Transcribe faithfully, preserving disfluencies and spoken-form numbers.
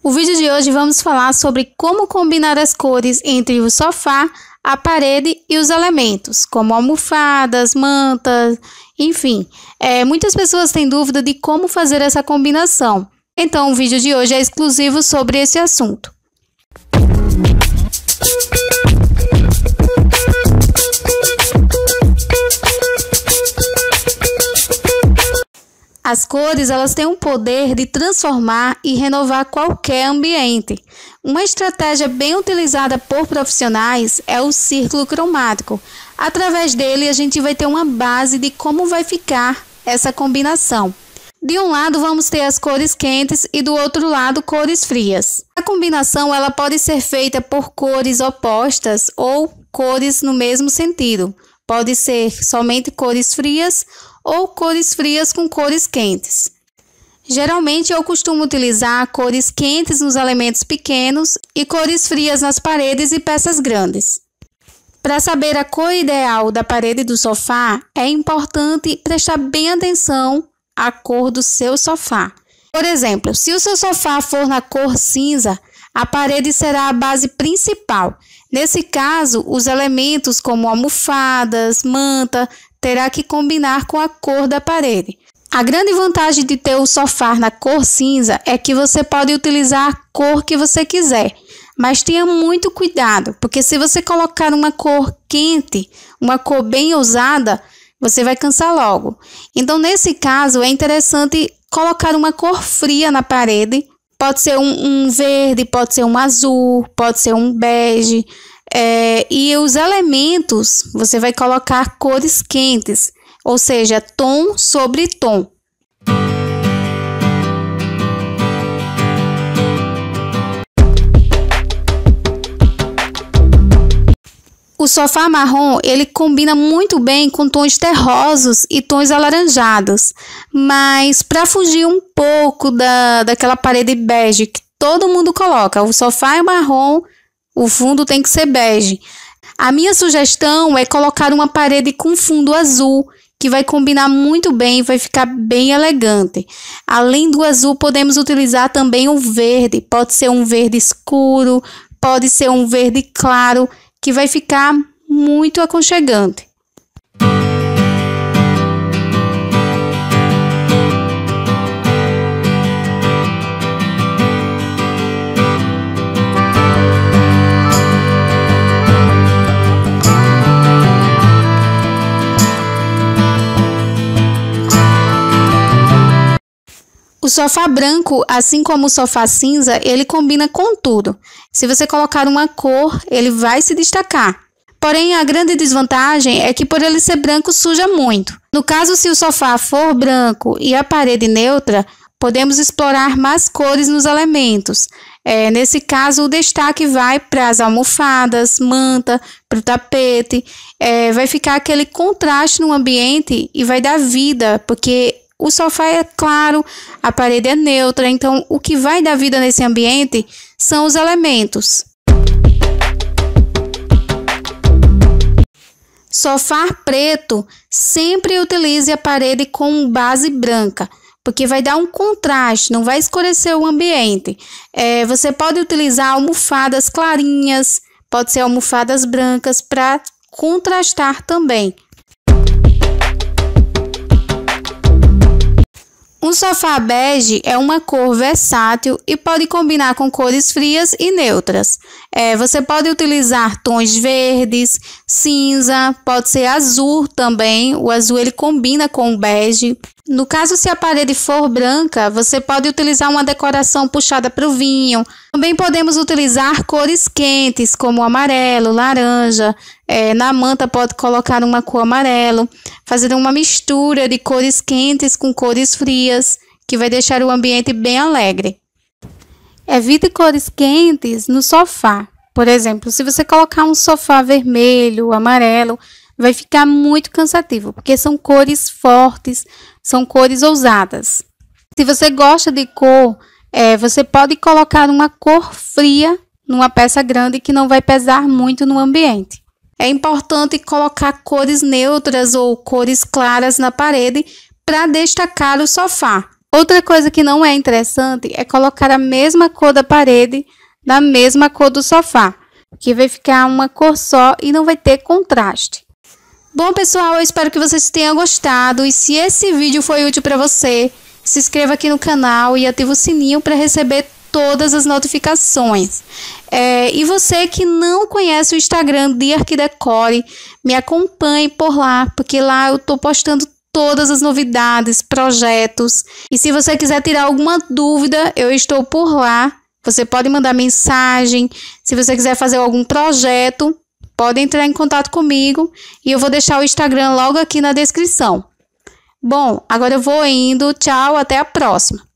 O vídeo de hoje vamos falar sobre como combinar as cores entre o sofá, a parede e os elementos, como almofadas, mantas, enfim. É, muitas pessoas têm dúvida de como fazer essa combinação. Então o vídeo de hoje é exclusivo sobre esse assunto. As cores, elas têm o poder de transformar e renovar qualquer ambiente. Uma estratégia bem utilizada por profissionais é o círculo cromático. Através dele, a gente vai ter uma base de como vai ficar essa combinação. De um lado, vamos ter as cores quentes e do outro lado, cores frias. A combinação ela pode ser feita por cores opostas ou cores no mesmo sentido. Pode ser somente cores frias ou cores frias com cores quentes. Geralmente eu costumo utilizar cores quentes nos elementos pequenos e cores frias nas paredes e peças grandes. Para saber a cor ideal da parede do sofá, é importante prestar bem atenção à cor do seu sofá. Por exemplo, se o seu sofá for na cor cinza, a parede será a base principal. Nesse caso, os elementos como almofadas, manta, terá que combinar com a cor da parede. A grande vantagem de ter o sofá na cor cinza é que você pode utilizar a cor que você quiser, mas tenha muito cuidado, porque se você colocar uma cor quente, uma cor bem ousada, você vai cansar logo. Então, nesse caso, é interessante colocar uma cor fria na parede. Pode ser um, um verde, pode ser um azul, pode ser um bege. É, e os elementos, você vai colocar cores quentes, ou seja, tom sobre tom. O sofá marrom, ele combina muito bem com tons terrosos e tons alaranjados, mas para fugir um pouco da, daquela parede bege que todo mundo coloca, o sofá é marrom, o fundo tem que ser bege. A minha sugestão é colocar uma parede com fundo azul, que vai combinar muito bem e vai ficar bem elegante. Além do azul, podemos utilizar também o verde. Pode ser um verde escuro, pode ser um verde claro, que vai ficar muito aconchegante. O sofá branco, assim como o sofá cinza, ele combina com tudo. Se você colocar uma cor, ele vai se destacar. Porém, a grande desvantagem é que por ele ser branco, suja muito. No caso, se o sofá for branco e a parede neutra, podemos explorar mais cores nos elementos. É, nesse caso, o destaque vai para as almofadas, manta, para o tapete. É, vai ficar aquele contraste no ambiente e vai dar vida, porque o sofá é claro, a parede é neutra, então o que vai dar vida nesse ambiente são os elementos. Sofá preto, sempre utilize a parede com base branca, porque vai dar um contraste, não vai escurecer o ambiente. É, você pode utilizar almofadas clarinhas, pode ser almofadas brancas para contrastar também. Um sofá bege é uma cor versátil e pode combinar com cores frias e neutras. É, você pode utilizar tons verdes, cinza, pode ser azul também. O azul ele combina com o bege. No caso, se a parede for branca, você pode utilizar uma decoração puxada para o vinho. Também podemos utilizar cores quentes, como amarelo, laranja. É, na manta pode colocar uma cor amarelo. Fazer uma mistura de cores quentes com cores frias, que vai deixar o ambiente bem alegre. Evite cores quentes no sofá. Por exemplo, se você colocar um sofá vermelho, amarelo, vai ficar muito cansativo, porque são cores fortes, são cores ousadas. Se você gosta de cor, é, você pode colocar uma cor fria numa peça grande que não vai pesar muito no ambiente. É importante colocar cores neutras ou cores claras na parede para destacar o sofá. Outra coisa que não é interessante é colocar a mesma cor da parede na mesma cor do sofá, que vai ficar uma cor só e não vai ter contraste. Bom, pessoal, eu espero que vocês tenham gostado e se esse vídeo foi útil para você, se inscreva aqui no canal e ative o sininho para receber todas as notificações. É, e você que não conhece o Instagram de Arquidecore, me acompanhe por lá, porque lá eu estou postando todas as novidades, projetos. E se você quiser tirar alguma dúvida, eu estou por lá. Você pode mandar mensagem. Se você quiser fazer algum projeto, pode entrar em contato comigo e eu vou deixar o Instagram logo aqui na descrição. Bom, agora eu vou indo. Tchau, até a próxima.